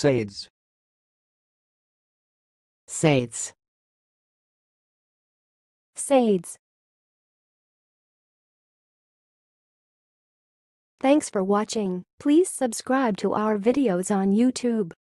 Sades. Sades. Sades. Thanks for watching. Please subscribe to our videos on YouTube.